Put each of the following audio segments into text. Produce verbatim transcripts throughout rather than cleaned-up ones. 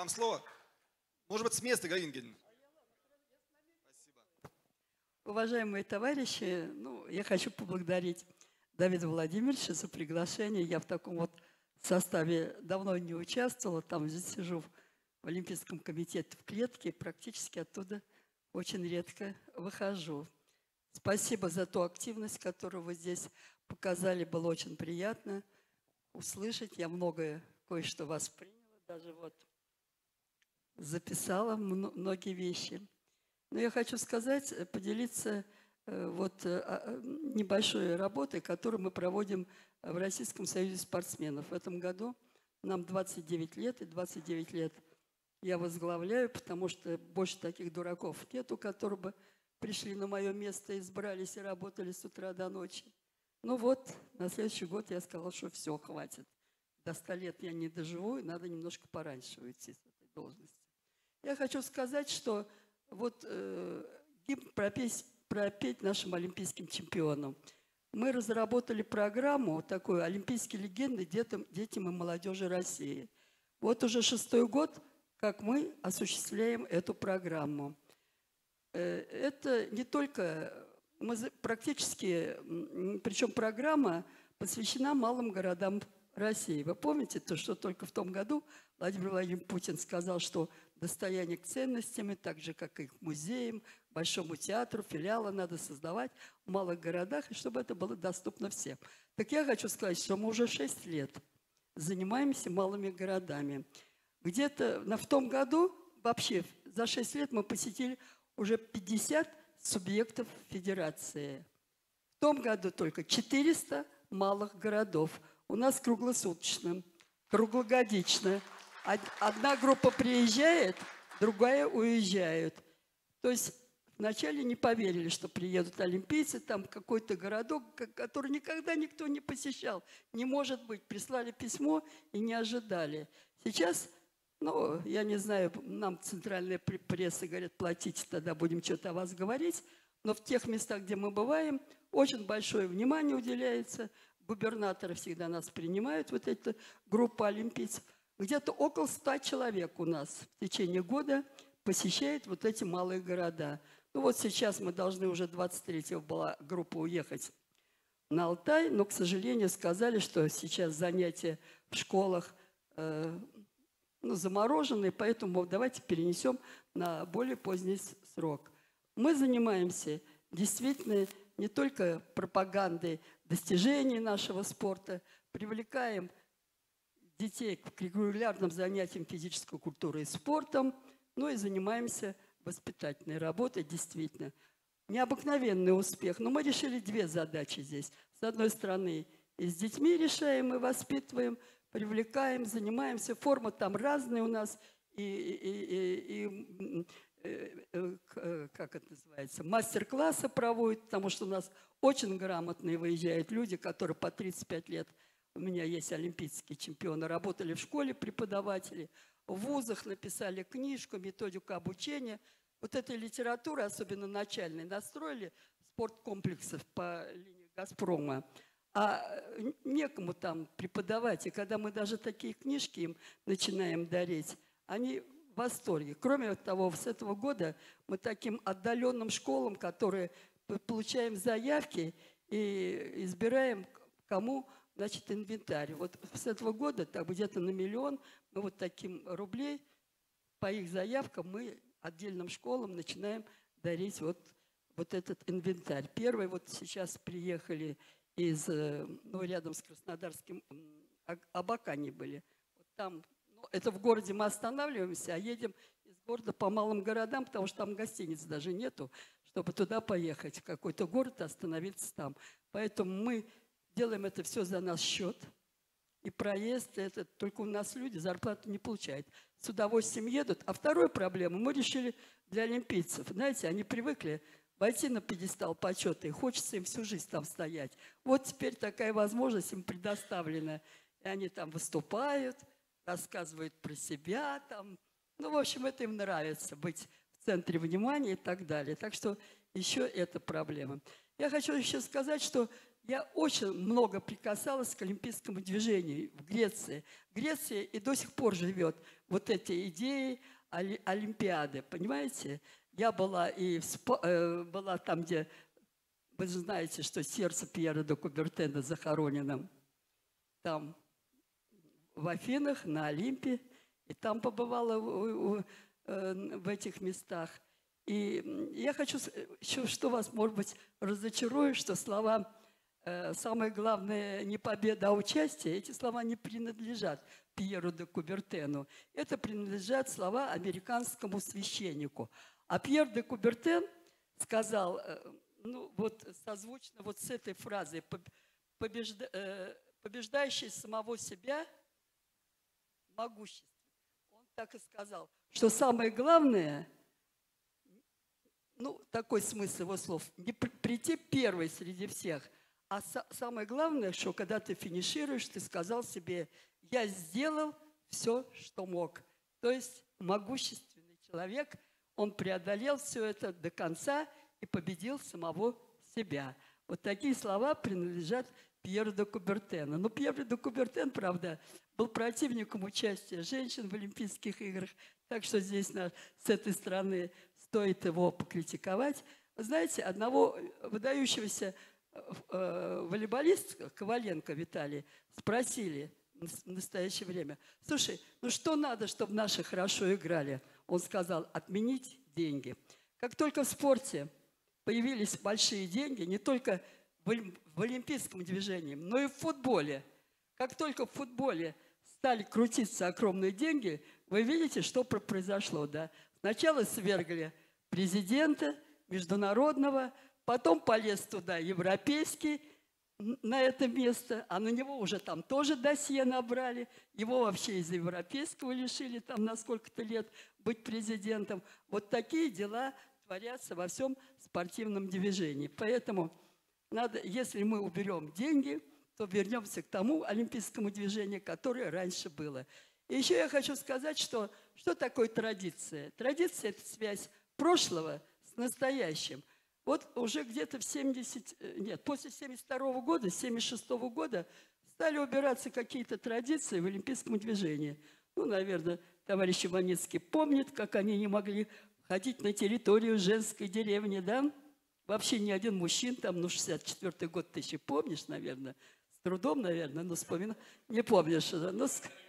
вам слово. Может быть, с места, Галина Евгеньевна. Спасибо. Уважаемые товарищи, ну, я хочу поблагодарить Давида Владимировича за приглашение. Я в таком вот составе давно не участвовала. Там здесь сижу в Олимпийском комитете в клетке, и практически оттуда очень редко выхожу. Спасибо за ту активность, которую вы здесь показали. Было очень приятно услышать. Я многое, кое-что восприняла, даже вот записала многие вещи. Но я хочу сказать, поделиться вот небольшой работой, которую мы проводим в Российском союзе спортсменов. В этом году нам двадцать девять лет, и двадцать девять лет я возглавляю, потому что больше таких дураков нету, которые бы пришли на мое место, избрались и работали с утра до ночи. Ну вот, на следующий год я сказала, что все, хватит. До ста лет я не доживу, и надо немножко пораньше уйти с этой должности. Я хочу сказать, что вот э, гимн пропеть, пропеть нашим олимпийским чемпионам. Мы разработали программу такую «Олимпийские легенды детям, детям и молодежи России». Вот уже шестой год, как мы осуществляем эту программу. Это не только, мы практически, причем программа посвящена малым городам России. Вы помните, то, что только в том году Владимир Владимирович Путин сказал, что достояние к ценностям, так же, как и к музеям, Большому театру, филиалы надо создавать в малых городах, и чтобы это было доступно всем. Так я хочу сказать, что мы уже шесть лет занимаемся малыми городами. Где-то в том году, вообще за шесть лет мы посетили уже пятьдесят субъектов федерации. В том году только четыреста малых городов. У нас круглосуточно, круглогодично. Одна группа приезжает, другая уезжает. То есть вначале не поверили, что приедут олимпийцы, там какой-то городок, который никогда никто не посещал. Не может быть. Прислали письмо и не ожидали. Сейчас... Ну, я не знаю, нам центральная пресса говорит, платите, тогда будем что-то о вас говорить. Но в тех местах, где мы бываем, очень большое внимание уделяется. Губернаторы всегда нас принимают, вот эта группа олимпийцев. Где-то около ста человек у нас в течение года посещает вот эти малые города. Ну вот сейчас мы должны уже двадцать третьего была группа уехать на Алтай, но, к сожалению, сказали, что сейчас занятия в школах э, ну, замороженные, поэтому давайте перенесем на более поздний срок. Мы занимаемся действительно не только пропагандой достижений нашего спорта, привлекаем детей к регулярным занятиям физической культурой и спортом, но и занимаемся воспитательной работой, действительно. Необыкновенный успех, но мы решили две задачи здесь. С одной стороны, и с детьми решаем и воспитываем, привлекаем, занимаемся. Форма там разная у нас. И, и, и, и, и как это называется, мастер-классы проводят, потому что у нас очень грамотные выезжают люди, которые по тридцать пять лет, у меня есть олимпийские чемпионы, работали в школе преподаватели, в вузах написали книжку, методику обучения. Вот этой литературы, особенно начальной, настроили спорткомплексов по линии «Газпрома». А некому там преподавать. И когда мы даже такие книжки им начинаем дарить, они в восторге. Кроме того, с этого года мы таким отдаленным школам, которые получаем заявки и избираем, кому, значит, инвентарь. Вот с этого года так где-то на миллион мы вот таким рублей по их заявкам мы отдельным школам начинаем дарить вот, вот этот инвентарь. Первый вот сейчас приехали из, ну, рядом с Краснодарским, Абакане были. Вот там, ну, это в городе мы останавливаемся, а едем из города по малым городам, потому что там гостиниц даже нету, чтобы туда поехать, в какой-то город и остановиться там. Поэтому мы делаем это все за наш счет. И проезд, это только у нас люди зарплату не получают. С удовольствием едут. А вторую проблему мы решили для олимпийцев. Знаете, они привыкли войти на пьедестал почета, и хочется им всю жизнь там стоять. Вот теперь такая возможность им предоставлена. И они там выступают, рассказывают про себя. Там. Ну, в общем, это им нравится, быть в центре внимания и так далее. Так что еще это проблема. Я хочу еще сказать, что я очень много прикасалась к олимпийскому движению в Греции. Греция и до сих пор живет вот эти идеи Олимпиады, понимаете? Я была и в, была там, где, вы же знаете, что сердце Пьера де Кубертена захоронено там, в Афинах, на Олимпе, и там побывала в, в этих местах. И я хочу, что вас, может быть, разочарую, что слова «самое главное не победа, а участие», эти слова не принадлежат Пьеру де Кубертену. Это принадлежат слова американскому священнику. А Пьер де Кубертен сказал, ну вот созвучно вот с этой фразой «побежда, побеждающий самого себя могущество». Он так и сказал, что самое главное, ну такой смысл его слов, не прийти первой среди всех, а самое главное, что когда ты финишируешь, ты сказал себе: я сделал все, что мог. То есть могущественный человек, он преодолел все это до конца и победил самого себя. Вот такие слова принадлежат Пьеру де Кубертену. Но Пьер де Кубертен, правда, был противником участия женщин в Олимпийских играх, так что здесь на, с этой стороны стоит его покритиковать. Вы знаете, одного выдающегося волейболиста, Коваленко Виталий, спросили в настоящее время: слушай, ну что надо, чтобы наши хорошо играли? Он сказал: отменить деньги. Как только в спорте появились большие деньги, не только в олимпийском движении, но и в футболе, как только в футболе стали крутиться огромные деньги, вы видите, что произошло, да? Сначала свергли президента международного, потом полез туда европейский, на это место, а на него уже там тоже досье набрали, его вообще из европейского лишили там на сколько-то лет быть президентом. Вот такие дела творятся во всем спортивном движении. Поэтому надо, если мы уберем деньги, то вернемся к тому олимпийскому движению, которое раньше было. И еще я хочу сказать, что, что такое традиция. Традиция – это связь прошлого с настоящим. Вот уже где-то в семьдесят, нет, после семьдесят второго года, семьдесят шестого года стали убираться какие-то традиции в олимпийском движении. Ну, наверное, товарищ Иваницкий помнит, как они не могли ходить на территорию женской деревни, да? Вообще ни один мужчина, там, ну, шестьдесят четвёртый год ты еще помнишь, наверное, с трудом, наверное, но вспоминаю, не помнишь, да? Но...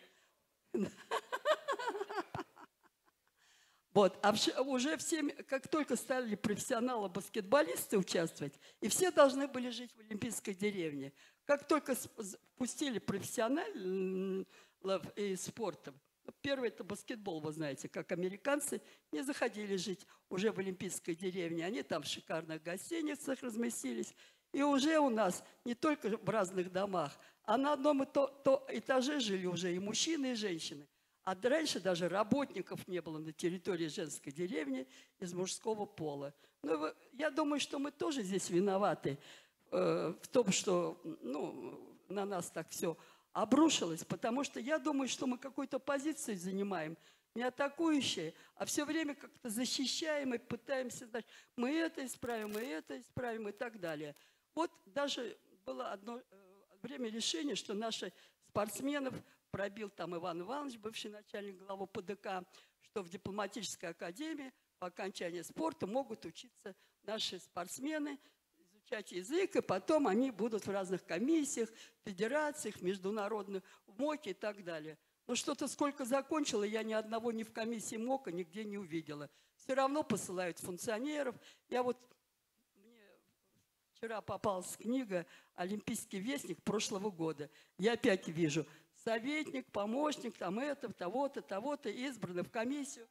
Вот, а уже все, как только стали профессионалы-баскетболисты участвовать, и все должны были жить в олимпийской деревне. Как только пустили профессионалов из спорта, первый это баскетбол, вы знаете, как американцы не заходили жить уже в олимпийской деревне. Они там в шикарных гостиницах разместились. И уже у нас не только в разных домах, а на одном и то, то этаже жили уже и мужчины, и женщины. А раньше даже работников не было на территории женской деревни из мужского пола. Но я думаю, что мы тоже здесь виноваты э, в том, что ну, на нас так все обрушилось, потому что я думаю, что мы какую-то позицию занимаем, не атакующие, а все время как-то защищаем и пытаемся, значит, мы это исправим, мы это исправим и так далее. Вот даже было одно время решение, что наши спортсменов пробил там Иван Иванович, бывший начальник главы П Д К, что в дипломатической академии по окончании спорта могут учиться наши спортсмены, изучать язык, и потом они будут в разных комиссиях, федерациях, международных, в МОКе и так далее. Но что-то сколько закончила, я ни одного ни в комиссии МОКа нигде не увидела. Все равно посылают функционеров. Я вот, мне вчера попалась книга «Олимпийский вестник» прошлого года. Я опять вижу советник, помощник, там это, того-то, того-то, избраны в комиссию.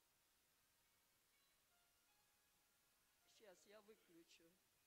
Сейчас я выключу.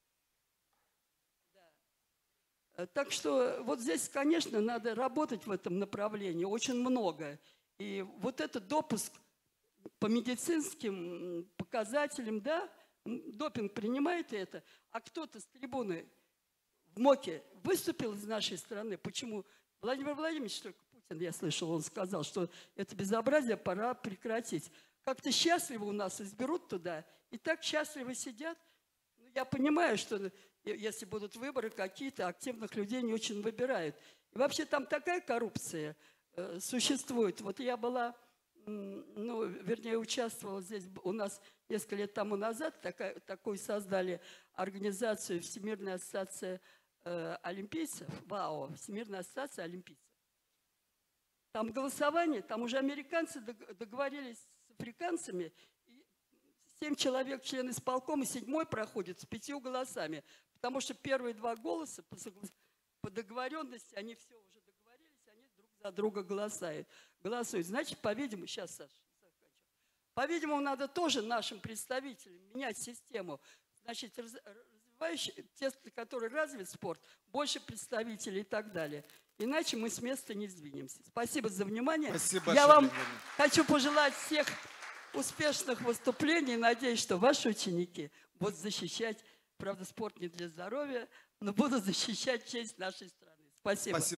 Да. Так что вот здесь, конечно, надо работать в этом направлении очень много. И вот этот допуск по медицинским показателям, да, допинг принимает это, а кто-то с трибуны в МОКе выступил из нашей страны. Почему? Владимир Владимирович, только Путин, я слышал, он сказал, что это безобразие пора прекратить. Как-то счастливо у нас изберут туда, и так счастливо сидят. Ну, Я понимаю, что если будут выборы какие-то, активных людей не очень выбирают. И вообще там такая коррупция э, существует. Вот я была, ну, вернее, участвовала здесь у нас несколько лет тому назад, такая, такую создали организацию Всемирная ассоциация э, олимпийцев, ВАО, Всемирная ассоциация олимпийцев. Там голосование, там уже американцы договорились с африканцами, семь человек, члены исполкома, седьмой проходит с пятью голосами, потому что первые два голоса по, по договоренности, они все уже договорились, они друг за друга голосуют. голосуют. Значит, по-видимому, сейчас, Саша, по-видимому, надо тоже нашим представителям менять систему. Значит, развивающие, те, которые развит спорт, больше представителей и так далее. Иначе мы с места не сдвинемся. Спасибо за внимание. Спасибо Я большое, вам хочу пожелать всех успешных выступлений. Надеюсь, что ваши ученики будут защищать, правда, спорт не для здоровья, но будут защищать честь нашей страны. Спасибо. Спасибо.